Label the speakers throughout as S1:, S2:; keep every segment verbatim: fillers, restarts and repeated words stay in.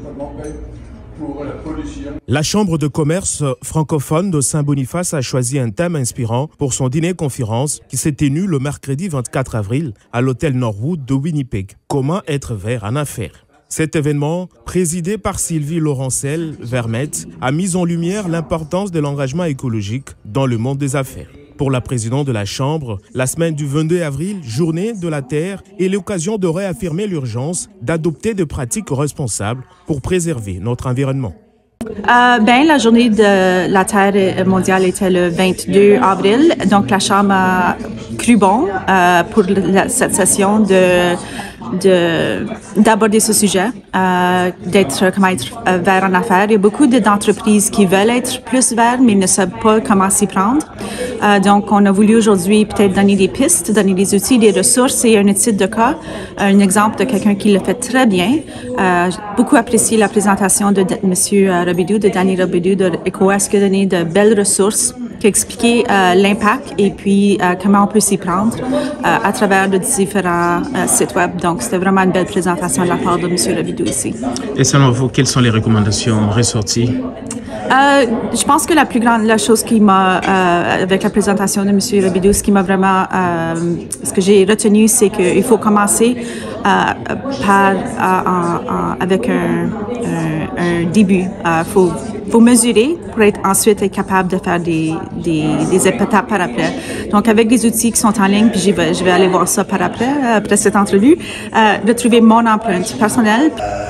S1: La Chambre de commerce francophone de Saint-Boniface a choisi un thème inspirant pour son dîner-conférence qui s'est tenu le mercredi vingt-quatre avril à l'hôtel Norwood de Winnipeg. Comment être vert en affaires? Cet événement, présidé par Sylvie Laurencel-Vermette, a mis en lumière l'importance de l'engagement écologique dans le monde des affaires. Pour la présidente de la Chambre, la semaine du vingt-deux avril, journée de la Terre, est l'occasion de réaffirmer l'urgence d'adopter des pratiques responsables pour préserver notre environnement.
S2: Euh, ben, la journée de la Terre mondiale était le vingt-deux avril, donc la Chambre a cru bon euh, pour la, cette session de de d'aborder ce sujet, euh, d'être comment être euh, vert en affaires. Il y a beaucoup d'entreprises qui veulent être plus verts, mais ne savent pas comment s'y prendre. Euh, donc, on a voulu aujourd'hui peut-être donner des pistes, donner des outils, des ressources et une étude de cas, un exemple de quelqu'un qui le fait très bien. Euh, j'ai beaucoup apprécié la présentation de, de M. Robidoux, de Danny Robidoux de EcoWest, qui a donné de belles ressources, qui a expliqué euh, l'impact et puis euh, comment on peut s'y prendre euh, à travers de différents euh, sites web. Donc, c'était vraiment une belle présentation de la part de M. Robidoux ici.
S3: Et selon vous, quelles sont les recommandations ressorties?
S2: Euh, je pense que la plus grande la chose qui m'a, euh, avec la présentation de M. Robidoux, ce qui m'a vraiment, euh, ce que j'ai retenu, c'est qu'il faut commencer euh, par, euh, en, en, avec un, un, un début. Il euh, faut, faut mesurer pour être ensuite être capable de faire des, des, des étapes par après. Donc, avec des outils qui sont en ligne, puis je vais, je vais aller voir ça par après, après cette entrevue, euh, de trouver mon empreinte personnelle.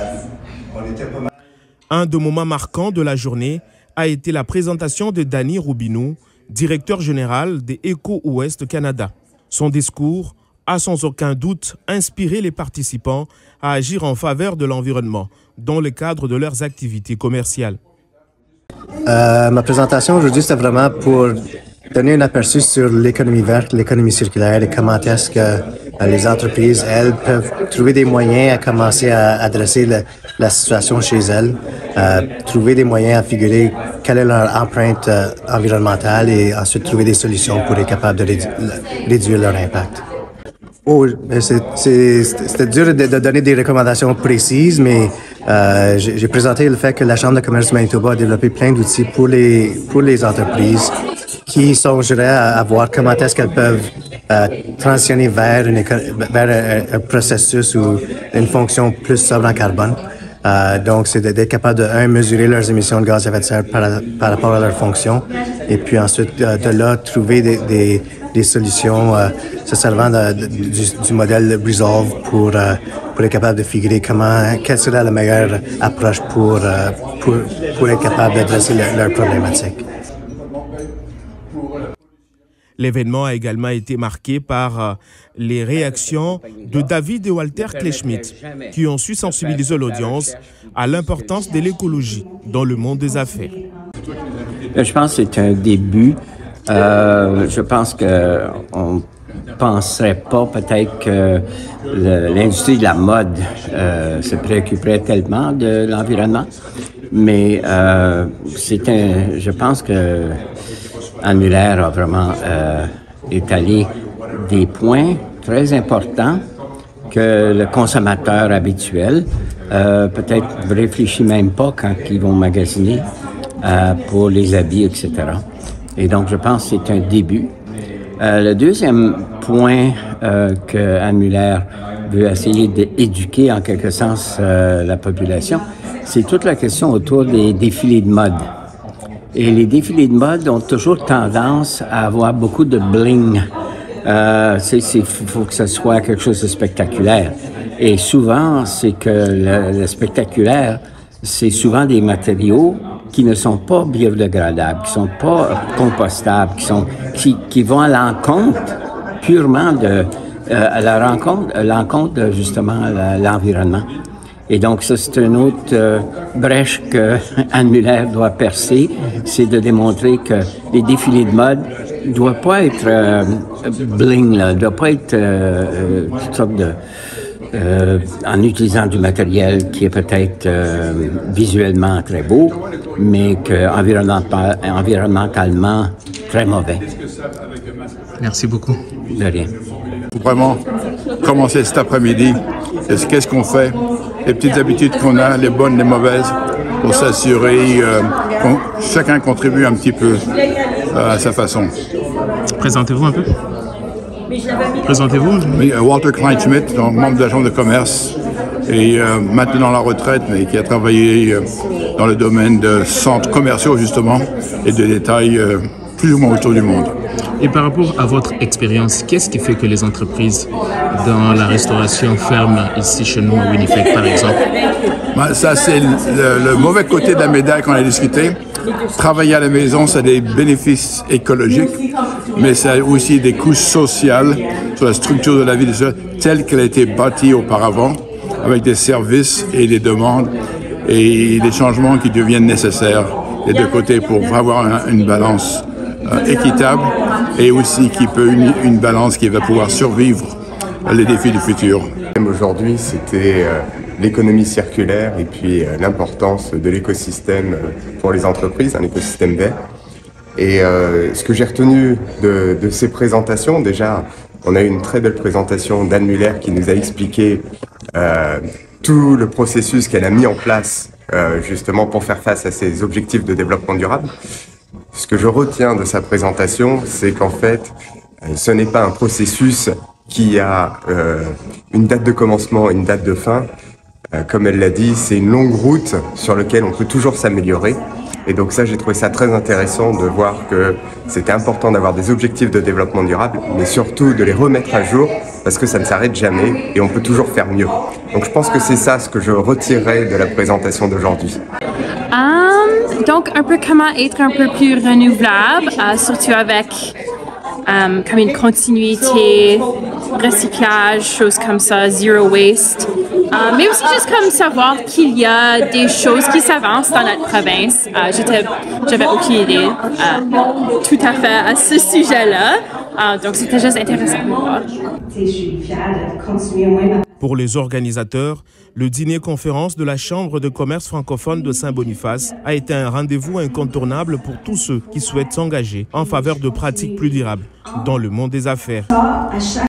S1: Un des moments marquants de la journée a été la présentation de Danny Robidoux, directeur général des EcoWest Canada. Son discours a sans aucun doute inspiré les participants à agir en faveur de l'environnement dans le cadre de leurs activités commerciales.
S4: Euh, ma présentation aujourd'hui, c'était vraiment pour donner un aperçu sur l'économie verte, l'économie circulaire et comment est-ce que euh, les entreprises, elles, peuvent trouver des moyens à commencer à adresser le, la situation chez elles, euh, trouver des moyens à figurer quelle est leur empreinte euh, environnementale et ensuite trouver des solutions pour être capable de rédu réduire leur impact. Oh, c'était dur de, de donner des recommandations précises, mais euh, j'ai présenté le fait que la Chambre de commerce du Manitoba a développé plein d'outils pour les, pour les entreprises qui songeraient à, à voir comment est-ce qu'elles peuvent euh, transitionner vers, une, vers un, un processus ou une fonction plus sobre en carbone. Euh, donc, c'est d'être capable de, un, mesurer leurs émissions de gaz à effet de serre par, par rapport à leur fonction, et puis ensuite, de, de là, trouver des, des, des solutions euh, se servant de, de, du, du modèle Resolve pour, euh, pour être capable de figurer comment, quelle serait la meilleure approche pour, euh, pour, pour être capable d'adresser leurs leur problématiques.
S1: L'événement a également été marqué par les réactions de David et Walter Kleinschmidt, qui ont su sensibiliser l'audience à l'importance de l'écologie dans le monde des affaires.
S5: Je pense que c'est un début. Euh, je pense qu'on ne penserait pas peut-être que l'industrie de la mode euh, se préoccuperait tellement de l'environnement, mais euh, c'est un, je pense que Anne Muller a vraiment euh, étalé des points très importants que le consommateur habituel euh, peut-être réfléchit même pas quand ils vont magasiner euh, pour les habits, et cetera. Et donc, je pense que c'est un début. Euh, le deuxième point euh, que Anne Muller veut essayer d'éduquer en quelque sens euh, la population, c'est toute la question autour des défilés de mode. Et les défilés de mode ont toujours tendance à avoir beaucoup de bling. Euh, il faut que ce soit quelque chose de spectaculaire. Et souvent, c'est que le, le spectaculaire, c'est souvent des matériaux qui ne sont pas biodégradables, qui sont pas compostables, qui sont qui, qui vont à l'encontre purement de euh, à la rencontre, à l'encontre de justement l'environnement. Et donc, ça, c'est une autre euh, brèche que Anne Muller doit percer, c'est de démontrer que les défilés de mode ne doivent pas être euh, bling, là, ne doivent pas être euh, euh, toutes sortes de... Euh, en utilisant du matériel qui est peut-être euh, visuellement très beau, mais que environnemental, environnementalement très mauvais.
S3: Merci beaucoup.
S5: De rien.
S6: Faut vraiment commencer cet après-midi. Qu'est-ce qu'on fait les petites habitudes qu'on a, les bonnes, les mauvaises, pour s'assurer euh, qu'on chacun contribue un petit peu euh, à sa façon.
S3: Présentez-vous un peu. Présentez-vous.
S6: Oui, Walter Kleinschmidt, donc membre de la Chambre de commerce et euh, maintenant à la retraite, mais qui a travaillé euh, dans le domaine de centres commerciaux justement et de détails euh, plus ou moins autour du monde.
S3: Et par rapport à votre expérience, qu'est-ce qui fait que les entreprises dans la restauration ferment ici chez nous à Winnipeg, par exemple?
S6: Ben, ça, c'est le, le mauvais côté de la médaille qu'on a discuté. Travailler à la maison, ça a des bénéfices écologiques, mais ça a aussi des coûts sociaux sur la structure de la vie des gens telle qu'elle a été bâtie auparavant, avec des services et des demandes et des changements qui deviennent nécessaires des deux côtés pour avoir un, une balance euh, équitable et aussi qui peut une, une balance qui va pouvoir survivre les défis du futur.
S7: Aujourd'hui, c'était euh, l'économie circulaire et puis euh, l'importance de l'écosystème pour les entreprises, un écosystème vert. Et euh, ce que j'ai retenu de, de ces présentations, déjà, on a eu une très belle présentation d'Anne Muller qui nous a expliqué euh, tout le processus qu'elle a mis en place euh, justement pour faire face à ces objectifs de développement durable. Ce que je retiens de sa présentation, c'est qu'en fait, ce n'est pas un processus qui a euh, une date de commencement et une date de fin. Euh, comme elle l'a dit, c'est une longue route sur laquelle on peut toujours s'améliorer. Et donc ça, j'ai trouvé ça très intéressant de voir que c'était important d'avoir des objectifs de développement durable, mais surtout de les remettre à jour, parce que ça ne s'arrête jamais et on peut toujours faire mieux. Donc je pense que c'est ça ce que je retirerai de la présentation d'aujourd'hui.
S8: Um, donc un peu comment être un peu plus renouvelable, uh, surtout avec um, comme une continuité, recyclage, choses comme ça, zero waste. Uh, mais aussi juste comme savoir qu'il y a des choses qui s'avancent dans notre province. Uh, j'étais, j'avais aucune idée uh, tout à fait à ce sujet-là. Uh, donc c'était juste intéressant de voir.
S1: Pour les organisateurs, le dîner-conférence de la Chambre de commerce francophone de Saint-Boniface a été un rendez-vous incontournable pour tous ceux qui souhaitent s'engager en faveur de pratiques plus durables dans le monde des affaires.